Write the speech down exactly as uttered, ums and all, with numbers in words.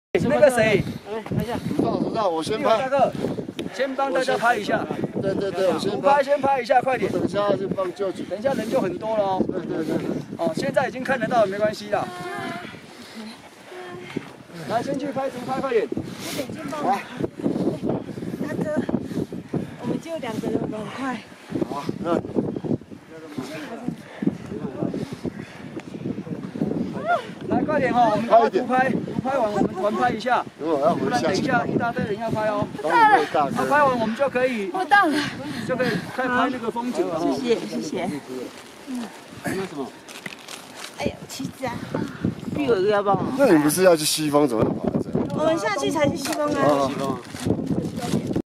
那个谁， 来看一下， 知道知道，我先拍。 大哥，先帮大家拍一下。 对对对，我先不拍先拍一下，快点。 等一下就放舅舅。 等一下人就很多了哦。 对对对。 哦，现在已经看得到了，没关系啦。来，先去拍，怎么拍？快点。 来，大哥，我们只有两个人，我们很快。 好，那。 来，快点哈，我们赶快不拍，不拍完我们团拍一下。 如果要不然等一下一大堆人要拍哦。 到了。 那拍完我们就可以。 我到了。 就可以再拍那个风景了。 谢谢谢谢。 嗯。那什么？ 哎呦，旗子啊！ 第二个要帮我。 那你不是要去西方，怎么能跑到这？ 我们下去才去西方啊。 西方。